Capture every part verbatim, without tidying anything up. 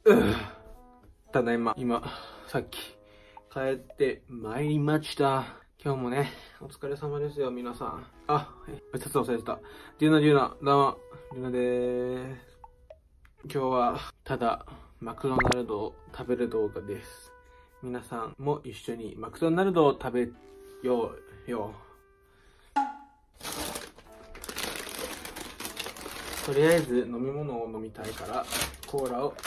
うぅただいま、今、さっき、帰って参りました。今日もね、お疲れ様ですよ、皆さん。あ、挨拶忘れてた。デューナデューナ、どうも、デューナでーす。今日は、ただ、マクドナルドを食べる動画です。皆さんも一緒にマクドナルドを食べようよ。とりあえず飲み物を飲みたいから、コーラを。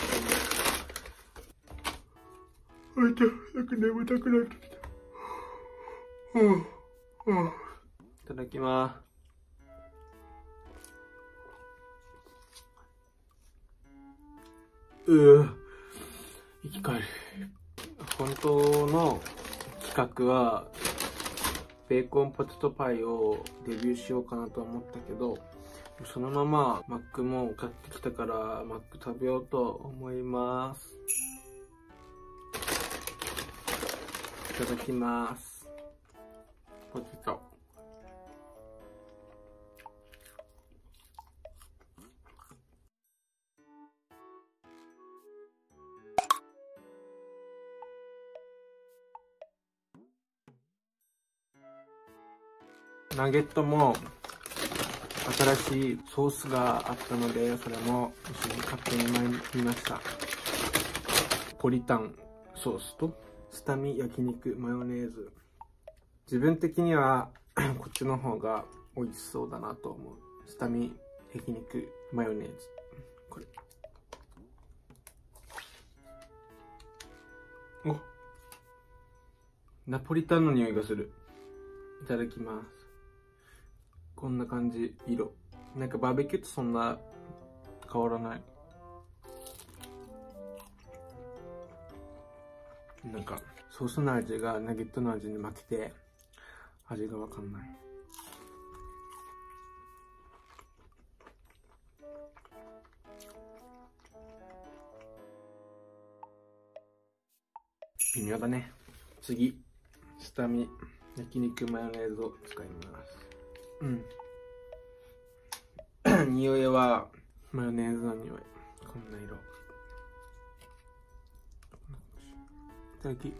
あいた、なんか眠たくなってきた。うん、うん。いただきます。うぅ、生き返る。本当の企画は、ベーコンポテトパイをデビューしようかなと思ったけど、そのままマックも買ってきたからマック食べようと思います。いただきます。ポテト。ナゲットも新しいソースがあったので、それも一緒に買ってみました。ポリタンソースとスタミ焼肉マヨネーズ。自分的にはこっちの方が美味しそうだなと思う。スタミ焼肉マヨネーズ。これ。お、ナポリタンの匂いがする。いただきます。こんな感じ、色。なんかバーベキューとそんな変わらない。なんかソースの味がナゲットの味に負けて味がわかんない。微妙だね。次、スタミ焼肉マヨネーズを使います。うん。匂いはマヨネーズの匂い。こんな色。いただき。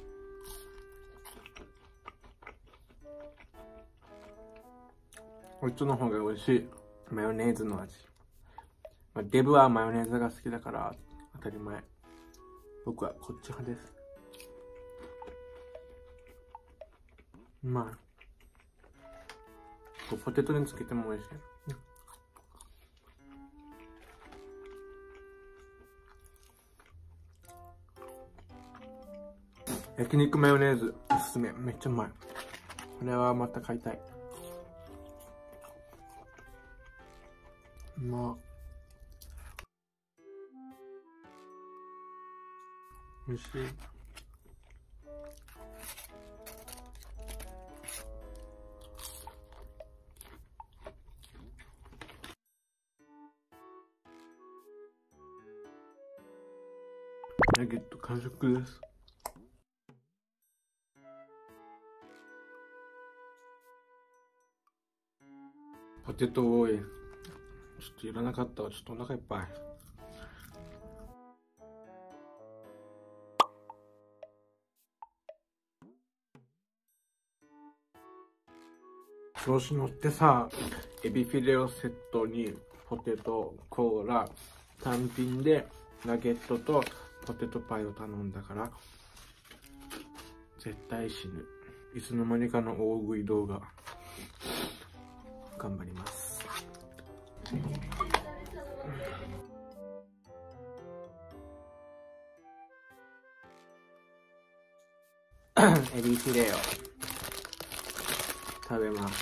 こっちの方が美味しい。マヨネーズの味。まあ、デブはマヨネーズが好きだから当たり前。僕はこっち派です。うまい。ポテトにつけても美味しい。焼肉マヨネーズおすすめ。めっちゃうまい。これはまた買いたい。うまっ。おいしい。ナゲット完食です。ポテト多い。ちょっといらなかったわ。ちょっとお腹いっぱい。調子乗ってさ、エビフィレオセットにポテト、コーラ、単品でナゲットとポテトパイを頼んだから、絶対死ぬ。いつの間にかの大食い動画。頑張ります。エビフィレオ食べます。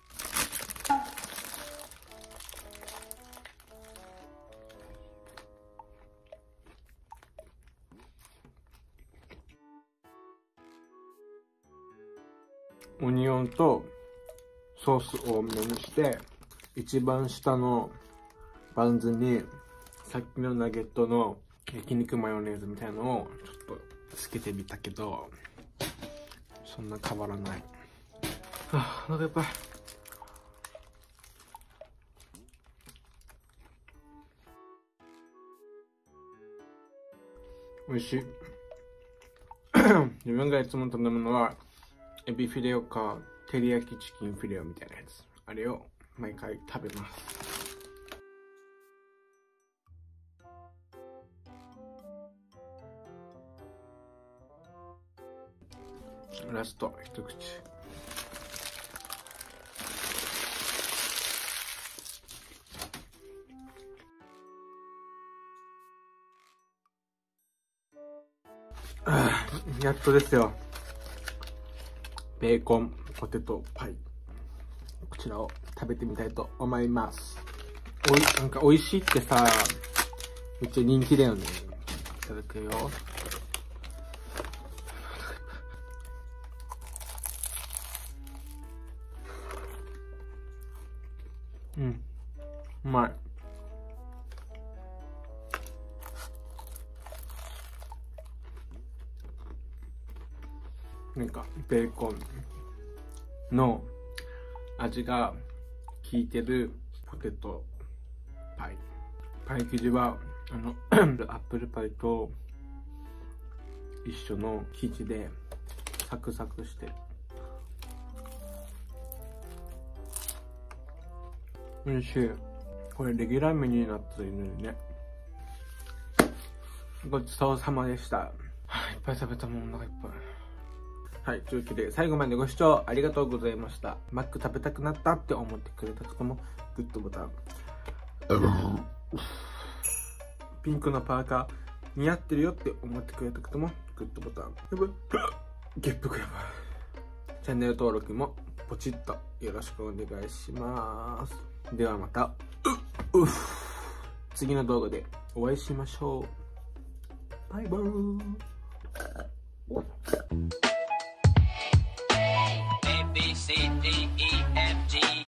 オニオンとソース多めにして、一番下のバンズにさっきのナゲットの焼肉マヨネーズみたいなのをちょっとつけてみたけど、そんな変わらない。はあ、お腹いっぱい。 美味しい。自分がいつも頼むのはエビフィレオか照り焼きチキンフィレオみたいなやつ、あれを毎回食べます。ラスト一口。ああ、やっとですよ。ベーコンポテトパイ、こちらを食べてみたいと思います。おいなんか美味しいってさ、めっちゃ人気だよね。いただくよ。うん、うまい。なんかベーコンの味が効いてるポテトパイ。パイ生地はあのアップルパイと一緒の生地でサクサクしてる。おいしい。これレギュラーメニューになってるのにね。ごちそうさまでした。はあ、いっぱい食べたもん、お腹いっぱい。はい、というわけで最後までご視聴ありがとうございました。マック食べたくなったって思ってくれた方もグッドボタン、ピンクのパーカー似合ってるよって思ってくれた方もグッドボタン、やばいゲップがやばい。チャンネル登録もポチッとよろしくお願いします。ではまたうう次の動画でお会いしましょう。バイバーイ。